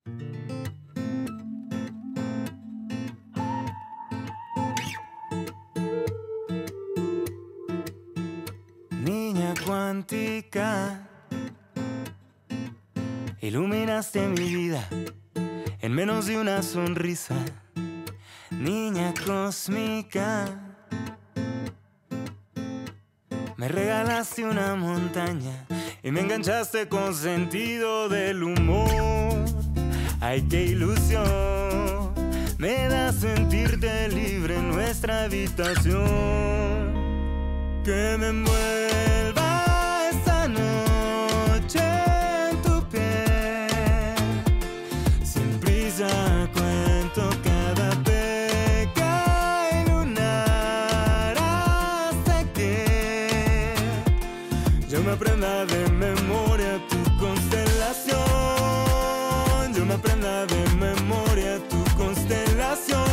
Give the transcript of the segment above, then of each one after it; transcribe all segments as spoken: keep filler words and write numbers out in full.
Niña cuántica, iluminaste mi vida en menos de una sonrisa. Niña cósmica, me regalaste una montaña y me enganchaste con sentido del humor. Ay, qué ilusión me da sentirte libre en nuestra habitación. Que me envuelva esta noche en tu piel. Sin prisa cuento cada pecado y lunar hasta que yo me aprenda de memoria tu constelación. Yo me aprenda de memoria tu constelación.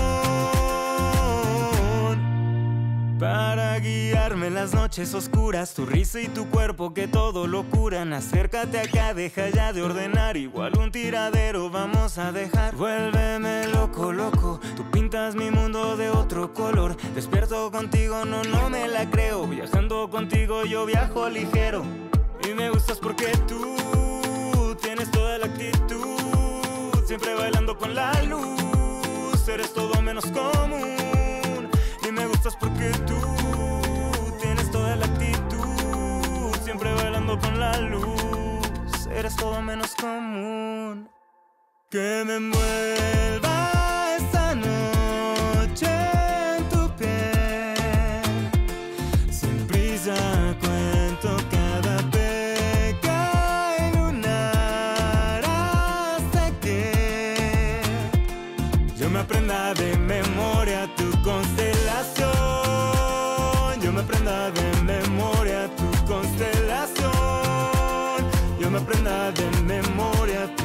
Para guiarme en las noches oscuras, tu risa y tu cuerpo que todo lo curan. Acércate acá, deja ya de ordenar. Igual un tiradero vamos a dejar. Vuélveme loco, loco, tú pintas mi mundo de otro color. Despierto contigo, no, no me la creo. Viajando contigo yo viajo ligero. Y me gustas porque tú tienes toda la actitud. Siempre bailando con la luz, eres todo menos común. Y me gustas porque tú tienes toda la actitud. Siempre bailando con la luz, eres todo menos común. Que me envuelva esta noche en tu piel. Sin prisa cuento cada pecado y lunar hasta que yo me aprenda de memoria tu constelación. Yo me aprenda de memoria tu constelación. Yo me aprenda de memoria